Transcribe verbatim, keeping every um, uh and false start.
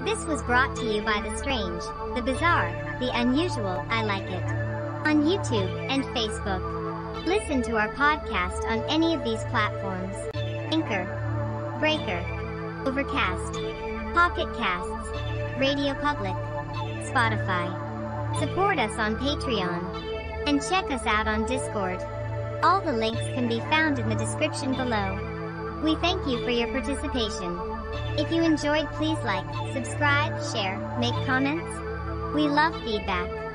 This was brought to you by the strange, the bizarre, the unusual, I Like It, on YouTube and Facebook. Listen to our podcast on any of these platforms: Anchor, Breaker, Overcast, Pocket Casts, RadioPublic, Spotify. Support us on Patreon. And check us out on Discord. All the links can be found in the description below. We thank you for your participation. If you enjoyed, please like, subscribe, share, make comments. We love feedback.